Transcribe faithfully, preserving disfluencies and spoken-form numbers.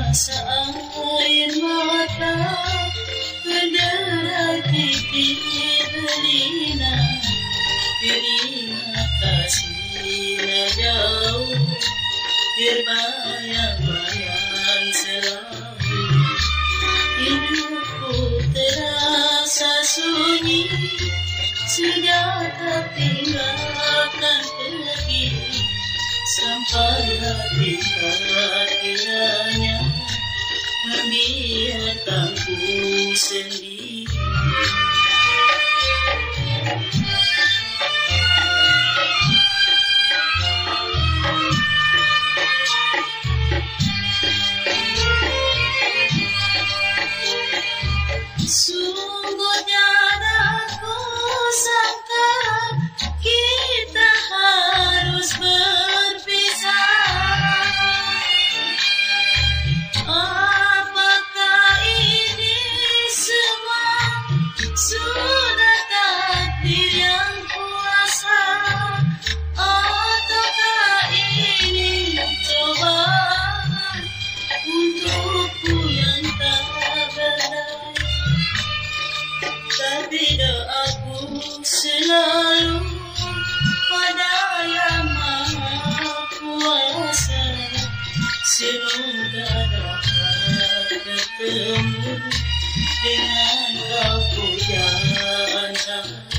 rasa air mata berderai pipi berlina, terima kasih jauh terbayang-bayang selalu. Hidupku terasa sunyi, sudah tertinggalkan pergi, sampai hati kiranya membiarkanku sendiri. Sungguh tiada ku sangka kita harus berpisah. Apakah ini semua sudah takdir yang kuasa, ataukah ini cobaan untukku yang tak berdaya? Tapi doaku selalu pada Yang Maha Kuasa, semoga dapat bertemu dengan Kau pujaan.